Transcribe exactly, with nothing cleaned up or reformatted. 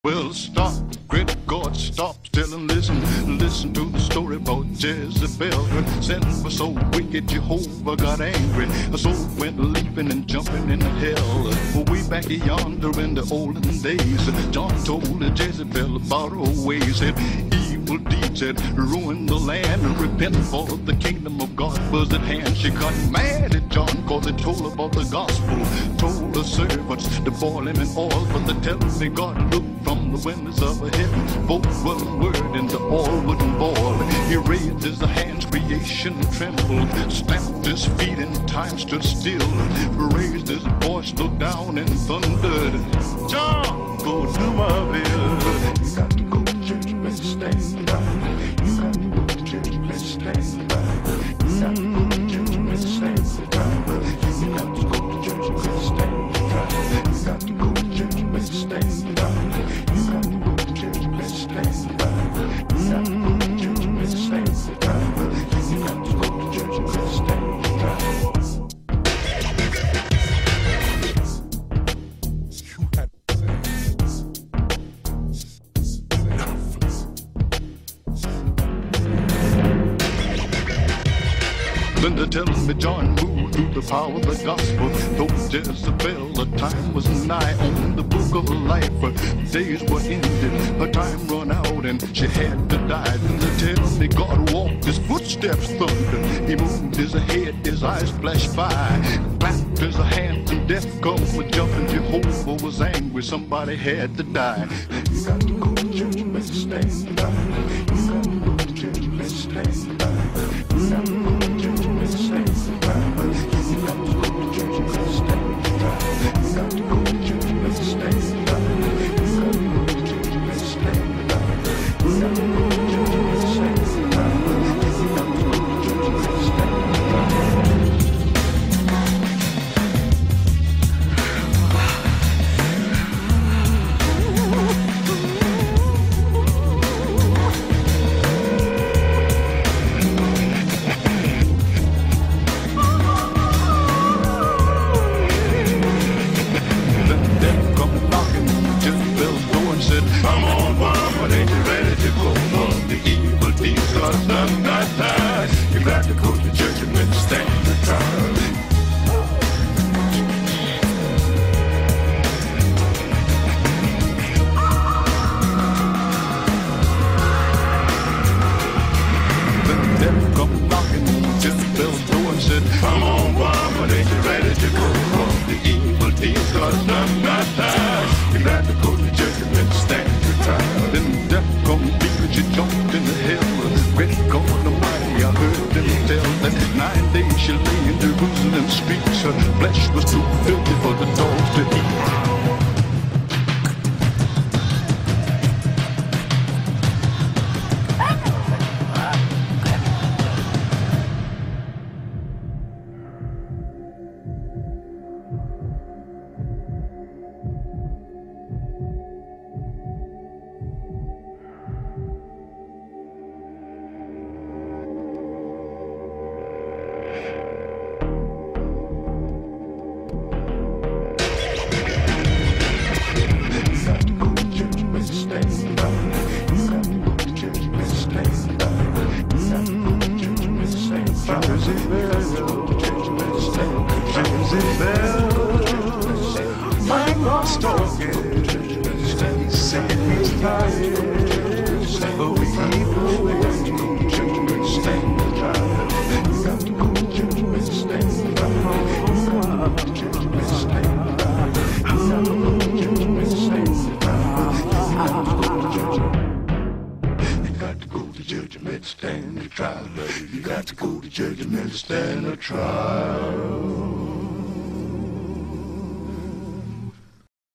Well, stop, great God, stop still and listen. Listen to the story about Jezebel. Her sin was so wicked, Jehovah got angry. Her soul went leaping and jumping into hell. Way back yonder in the olden days, John told Jezebel about her ways. Said evil deeds had ruined the land, and repent for the kingdom of God was at hand. She got mad at John cause he told about the gospel. Told the servants to boil him in oil, but they tell me God looked from the windows of heaven. Both one word and the oil wouldn't boil. He raised his hands, creation trembled. Stamped his feet and time stood still. Raised his voice, looked down and thundered, John, go do my will. You got to go to church, you better stand by. You got to go to church, you better stand by. You got to go to church, you better stand by. You got to go to church, you better stand by. You got to go to church, you better stand by. You got to go to church, you better stand by. You got to go to church, you better stand by. You got to go to church, you better stand by. Then they tell me John moved through the power of the gospel. Told Jezebel the time was nigh on the book of life. Her days were ended, her time run out, and she had to die. Then they tell me God walked, his footsteps thundered. He moved his head, his eyes flashed by. Clapped his hands and death come with jumping. Jehovah was angry, somebody had to die. You got to go to church, you better stand by. You got to go to church, you better stand by. You got to go to church, you better stand by. You got to go to church, you better stand by. You got to go to church, you better stand by. You got to go to church, you better stand by. You got to go to church, you better stand by. You got to go to church, you better stand by. Come on, woman, ain't you ready to go on the evil deeds? Cause none got time. You got to go to church and then stand the trial. The devil come knocking on Jezebel's door and said, come on, woman, ain't you ready to go on the evil deeds? Cause none got time. You got to go to church and then stand the trial. Then death come deep, she jumped in the hell. Great God Almighty, I heard them tell that nine days she lay in Jerusalem streets. Her flesh was too filthy for the dogs to eat. My lost dog he said he's tired of evil ways. Stand the trial. You got to go to church and stand by. You got to go to church and stand by. You got to go to church and stand by. You got to go to church and stand the trial. You got to go to church and stand the trial.